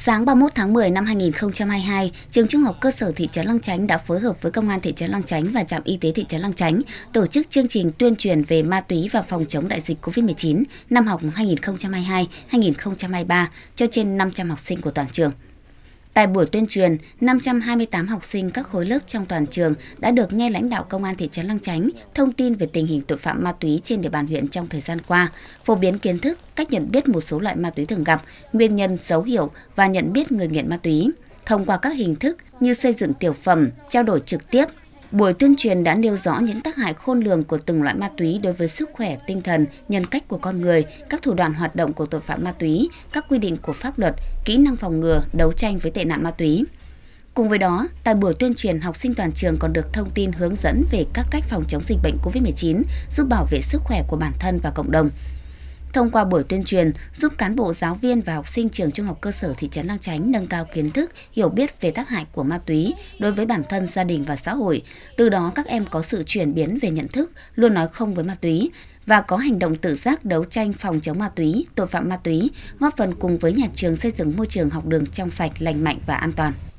Sáng 31 tháng 10 năm 2022, trường Trung học cơ sở thị trấn Lăng Chánh đã phối hợp với Công an thị trấn Lăng Chánh và trạm y tế thị trấn Lăng Chánh tổ chức chương trình tuyên truyền về ma túy và phòng chống đại dịch COVID-19 năm học 2022-2023 cho trên 500 học sinh của toàn trường. Tại buổi tuyên truyền, 528 học sinh các khối lớp trong toàn trường đã được nghe lãnh đạo Công an thị trấn Lăng Chánh thông tin về tình hình tội phạm ma túy trên địa bàn huyện trong thời gian qua, phổ biến kiến thức, cách nhận biết một số loại ma túy thường gặp, nguyên nhân, dấu hiệu và nhận biết người nghiện ma túy. Thông qua các hình thức như xây dựng tiểu phẩm, trao đổi trực tiếp, buổi tuyên truyền đã nêu rõ những tác hại khôn lường của từng loại ma túy đối với sức khỏe, tinh thần, nhân cách của con người, các thủ đoạn hoạt động của tội phạm ma túy, các quy định của pháp luật, kỹ năng phòng ngừa, đấu tranh với tệ nạn ma túy. Cùng với đó, tại buổi tuyên truyền, học sinh toàn trường còn được thông tin hướng dẫn về các cách phòng chống dịch bệnh COVID-19, giúp bảo vệ sức khỏe của bản thân và cộng đồng. Thông qua buổi tuyên truyền, giúp cán bộ, giáo viên và học sinh trường Trung học cơ sở thị trấn Lăng Chánh nâng cao kiến thức, hiểu biết về tác hại của ma túy đối với bản thân, gia đình và xã hội. Từ đó các em có sự chuyển biến về nhận thức, luôn nói không với ma túy và có hành động tự giác đấu tranh phòng chống ma túy, tội phạm ma túy, góp phần cùng với nhà trường xây dựng môi trường học đường trong sạch, lành mạnh và an toàn.